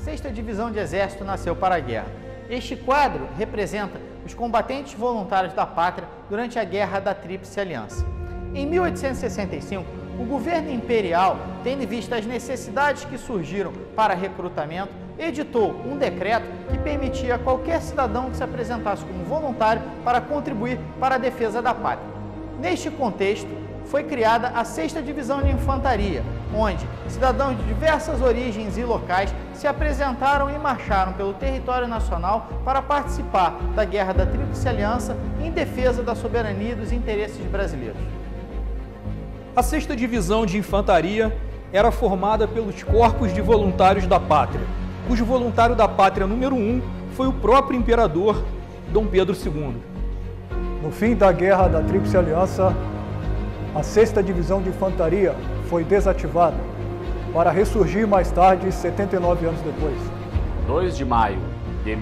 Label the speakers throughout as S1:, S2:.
S1: 6ª Divisão de Exército nasceu para a guerra. Este quadro representa os combatentes voluntários da pátria durante a Guerra da Tríplice Aliança. Em 1865, o governo imperial, tendo em vista as necessidades que surgiram para recrutamento, editou um decreto que permitia a qualquer cidadão que se apresentasse como voluntário para contribuir para a defesa da pátria. Neste contexto, foi criada a 6ª Divisão de Infantaria, onde cidadãos de diversas origens e locais se apresentaram e marcharam pelo território nacional para participar da Guerra da Tríplice Aliança em defesa da soberania e dos interesses brasileiros.
S2: A 6ª Divisão de Infantaria era formada pelos Corpos de Voluntários da Pátria, cujo voluntário da pátria número 1 foi o próprio imperador Dom Pedro II.
S3: No fim da Guerra da Tríplice Aliança, a 6ª Divisão de Infantaria foi desativada para ressurgir mais tarde, 79 anos depois.
S4: 2 de maio de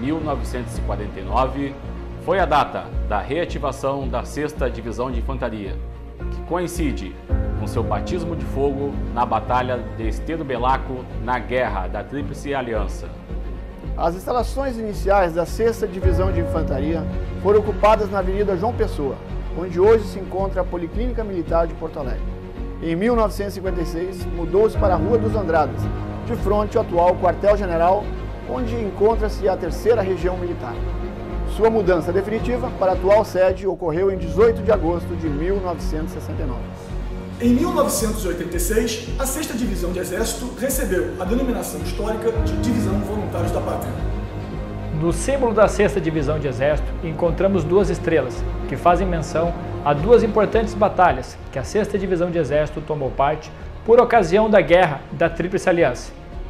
S4: 1949 foi a data da reativação da 6ª Divisão de Infantaria, que coincide com seu batismo de fogo na Batalha de Estedo Belaco na Guerra da Tríplice Aliança.
S5: As instalações iniciais da 6ª Divisão de Infantaria foram ocupadas na Avenida João Pessoa, onde hoje se encontra a Policlínica Militar de Porto Alegre. Em 1956, mudou-se para a Rua dos Andradas, de frente ao atual quartel-general, onde encontra-se a 3ª Região Militar. Sua mudança definitiva para a atual sede ocorreu em 18 de agosto de 1969.
S6: Em 1986, a 6ª Divisão de Exército recebeu a denominação histórica de Divisão Voluntários da Pátria.
S7: No símbolo da 6ª Divisão de Exército, encontramos 2 estrelas, que fazem menção a 2 importantes batalhas que a 6ª Divisão de Exército tomou parte por ocasião da Guerra da Tríplice Aliança.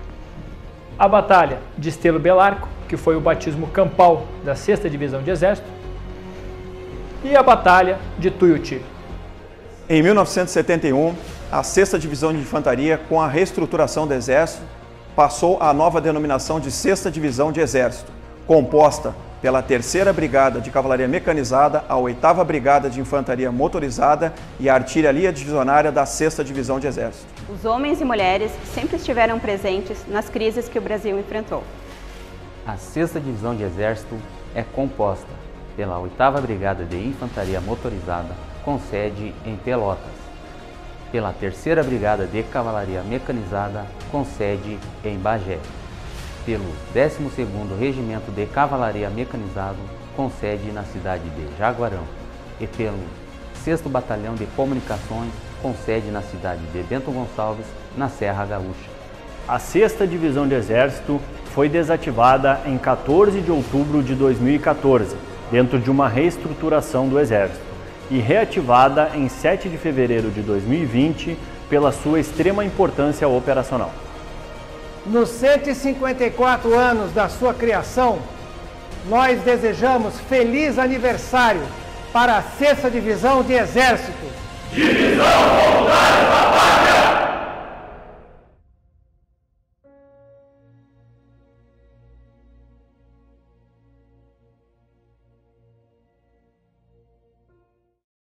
S7: A Batalha de Estedo Belaco, que foi o batismo campal da 6ª Divisão de Exército, e a Batalha de Tuiuti.
S8: Em 1971, a 6ª Divisão de Infantaria, com a reestruturação do Exército, passou à nova denominação de 6ª Divisão de Exército, composta pela 3ª Brigada de Cavalaria Mecanizada, a 8ª Brigada de Infantaria Motorizada e a Artilharia Divisionária da 6ª Divisão de Exército.
S9: Os homens e mulheres sempre estiveram presentes nas crises que o Brasil enfrentou.
S10: A 6ª Divisão de Exército é composta pela 8ª Brigada de Infantaria Motorizada, com sede em Pelotas, pela 3ª Brigada de Cavalaria Mecanizada, com sede em Bagé, pelo 12º Regimento de Cavalaria Mecanizado, com sede na cidade de Jaguarão, e pelo 6º Batalhão de Comunicações, com sede na cidade de Bento Gonçalves, na Serra Gaúcha.
S11: A 6ª Divisão de Exército foi desativada em 14 de outubro de 2014, dentro de uma reestruturação do Exército, e reativada em 7 de fevereiro de 2020 pela sua extrema importância operacional.
S12: Nos 154 anos da sua criação, nós desejamos feliz aniversário para a 6ª Divisão de Exército.
S13: Divisão Voluntária!